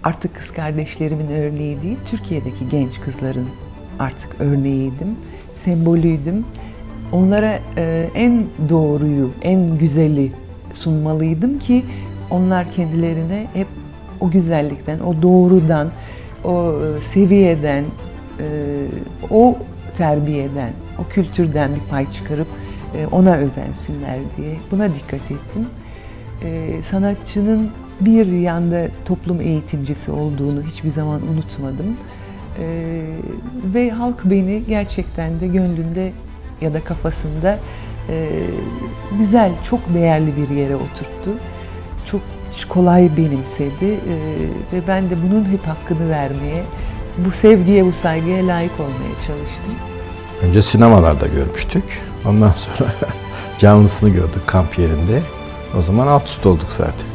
artık kız kardeşlerimin örneği değil, Türkiye'deki genç kızların artık örneğiydim, sembolüydüm. Onlara en doğruyu, en güzeli sunmalıydım ki onlar kendilerine hep o güzellikten, o doğrudan, o seviyeden, o terbiyeden, o kültürden bir pay çıkarıp ona özensinler diye buna dikkat ettim. Sanatçının bir yanda toplum eğitimcisi olduğunu hiçbir zaman unutmadım. Ve halk beni gerçekten de gönlünde ya da kafasında güzel, çok değerli bir yere oturttu. Çok kolay benimsedi ve ben de bunun hep hakkını vermeye, bu sevgiye, bu saygıya layık olmaya çalıştım. Önce sinemalarda görmüştük. Ondan sonra canlısını gördük kamp yerinde. O zaman alt üst olduk zaten.